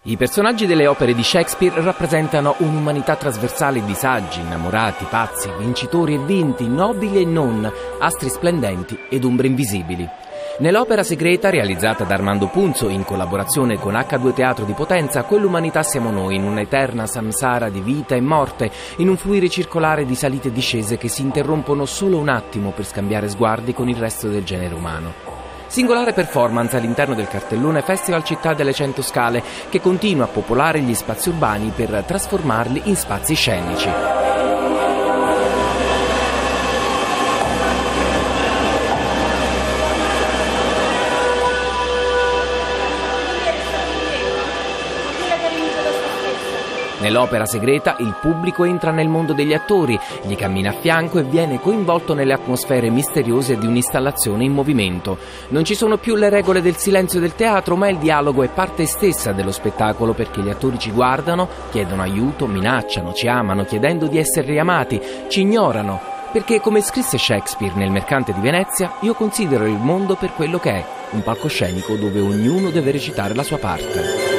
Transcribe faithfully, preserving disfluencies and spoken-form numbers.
I personaggi delle opere di Shakespeare rappresentano un'umanità trasversale di saggi, innamorati, pazzi, vincitori e vinti, nobili e non, astri splendenti ed ombre invisibili. Nell'opera segreta, realizzata da Armando Punzo in collaborazione con acca due Teatro di Potenza, quell'umanità siamo noi, in un'eterna samsara di vita e morte, in un fluire circolare di salite e discese che si interrompono solo un attimo per scambiare sguardi con il resto del genere umano. Singolare performance all'interno del cartellone Festival Città delle Cento Scale, che continua a popolare gli spazi urbani per trasformarli in spazi scenici. Nell'opera segreta il pubblico entra nel mondo degli attori, gli cammina a fianco e viene coinvolto nelle atmosfere misteriose di un'installazione in movimento. Non ci sono più le regole del silenzio del teatro, ma il dialogo è parte stessa dello spettacolo, perché gli attori ci guardano, chiedono aiuto, minacciano, ci amano chiedendo di essere riamati, ci ignorano. Perché, come scrisse Shakespeare nel Mercante di Venezia, io considero il mondo per quello che è, un palcoscenico dove ognuno deve recitare la sua parte.